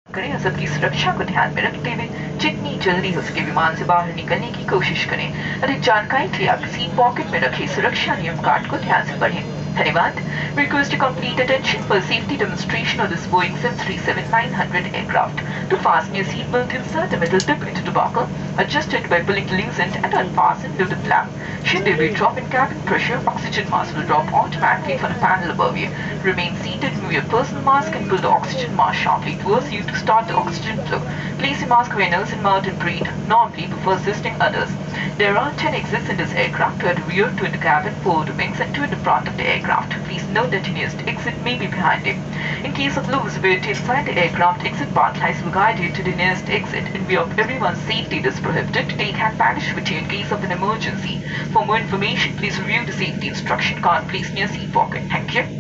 करें और सबकी सुरक्षा को ध्यान में रखते हुए जितनी जल्दी हो सके विमान से बाहर निकलने की कोशिश करें। अधिक जानकारी के लिए आप सीट पॉकेट में रखे सुरक्षा नियम कार्ड को ध्यान से पढ़ें। धन्यवाद। Request to complete attention for safety demonstration of this Boeing 737-900 aircraft. To fasten your seatbelt, insert a metal tip into the buckle, adjust it by pulling the loose end and unfasten to the flap. Should there be a drop in cabin pressure, oxygen mask will drop automatically from the panel above you. Remain seated, remove your personal mask and pull the oxygen mask sharply towards you to start the oxygen flow. Place your mask where nose and mouth and breathe normally before assisting others. There are 10 exits in this aircraft, 2 at the rear, 2 in the cabin, 4 at the wings and 2 in the front of the aircraft. Please note that your nearest exit may be behind you. In case of low visibility inside the aircraft, exit path lights will guide you to the nearest exit. In view of everyone's safety, it is prohibited to take hand baggage with you in case of an emergency. For more information, please review the safety instruction card placed in your seat pocket. Thank you.